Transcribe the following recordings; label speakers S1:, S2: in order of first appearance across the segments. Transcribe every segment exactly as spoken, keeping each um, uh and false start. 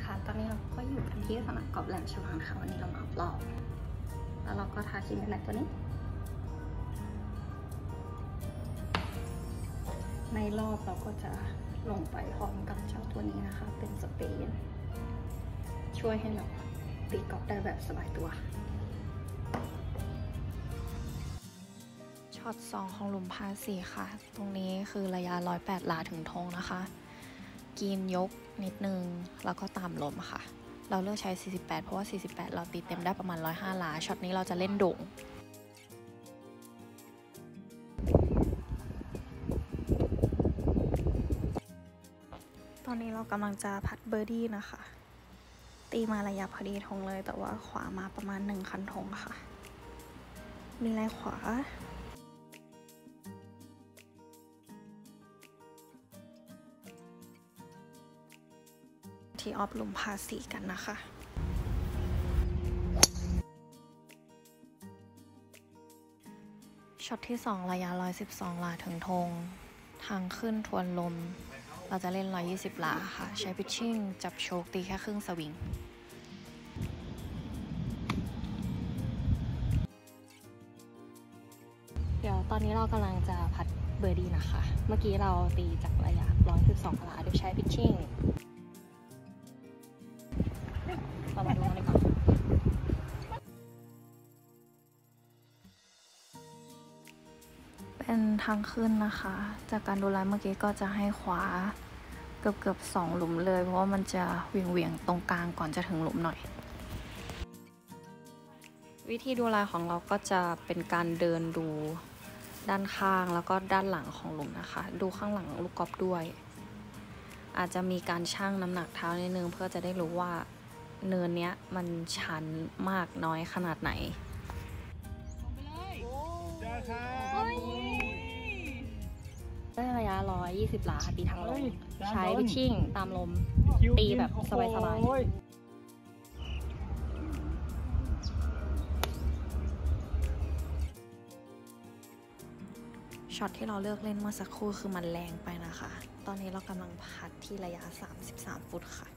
S1: ค่ะตอนนี้เราก็อยู่กันที่สนามกอล์ฟแหลมฉบังค่ะวันนี้เรามาลองแล้วเราก็ทาครีมกันแดดตัวนี้ในรอบเราก็จะลงไปพร้อมกับเจ้าตัวนี้นะคะเป็นสเปรย์ช่วยให้เราตีกอล์ฟได้แบบสบายตัวช็อตสองของหลุมพาสี่ค่ะตรงนี้คือระยะหนึ่งร้อยแปดหลาถึงธงนะคะกีนยกนิดนึงแล้วก็ตามลมค่ะเราเลือกใช้สี่สิบแปดเพราะว่าสี่สิบแปดเราตีเต็มได้ประมาณหนึ่งร้อยห้าหลาช็อตนี้เราจะเล่นโด่งตอนนี้เรากำลังจะพัดเบอร์ดี้นะคะตีมาระยะพอดีธงเลยแต่ว่าขวามาประมาณหนึ่งคันธงค่ะมีลายขวาที่ออฟหลุมพาสี่กันนะคะช็อตที่สองระยะหนึ่งร้อยสิบสองหลาถึงธงทางขึ้นทวนลมเราจะเล่นหนึ่งร้อยยี่สิบหลาค่ะใช้พิชชิ่งจับโชคตีแค่ครึ่งสวิงเดี๋ยวตอนนี้เรากำลังจะพัดเบอร์ดี้นะคะเมื่อกี้เราตีจากระยะหนึ่งร้อยสิบสองหลาโดยใช้พิชชิ่งเรามาดูกันดีกว่าเป็นทางขึ้นนะคะจากการดูไลน์เมื่อกี้ก็จะให้ขวาเกือบเกือบสองหลุมเลยเพราะว่ามันจะเวียงเวียงตรงกลางก่อนจะถึงหลุมหน่อยวิธีดูไลน์ของเราก็จะเป็นการเดินดูด้านข้างแล้วก็ด้านหลังของหลุมนะคะดูข้างหลังลูกกอล์ฟด้วยอาจจะมีการชั่งน้ำหนักเท้านิดนึงเพื่อจะได้รู้ว่าเนินเนี้ยมันชันมากน้อยขนาดไหนได้ระยะหนึ่งร้อยยี่สิบหลาตีทางลมใช้พิชชิ่งตามลมตีแบบสบายๆช็อตที่เราเลือกเล่นเมื่อสักครู่คือมันแรงไปนะคะตอนนี้เรากำลังพัดที่ระยะสามสิบสามฟุตค่ะ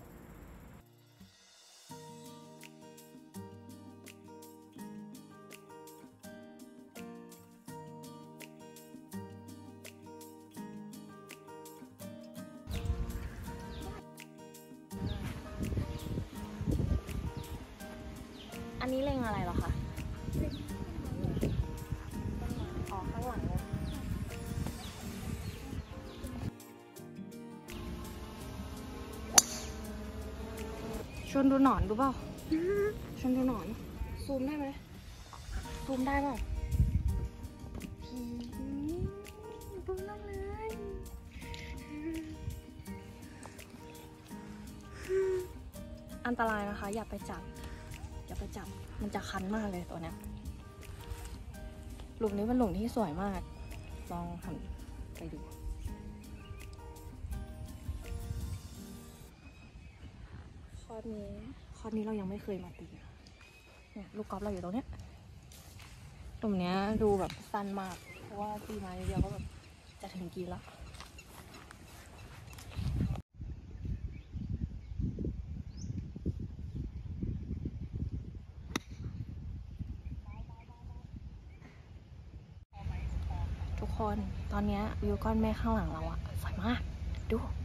S1: อันนี้เล็งอะไรเหรอคะอ๋อข้างหลังชวนดูหนอนดูเปล่าชวนดูหนอนซูมได้ไหมซูมได้เปล่าดูนั่นเลยอันตรายนะคะอย่าไปจับอย่าไปจับมันจะคันมากเลยตัวเนี้ยหลุมนี้เป็นหลุมที่สวยมากลองหันไปดูคอร์สนี้คอร์สนี้เรายังไม่เคยมาตีเนี่ยลูกกอล์ฟเราอยู่ตรงเนี้ยหลุมเนี้ยดูแบบสั้นมากเพราะว่าตีมาเดียวก็แบบจะถึงกีแล้วทุกคนตอนนี้วิวก้อนเมฆข้างหลังเราอะสวยมากดู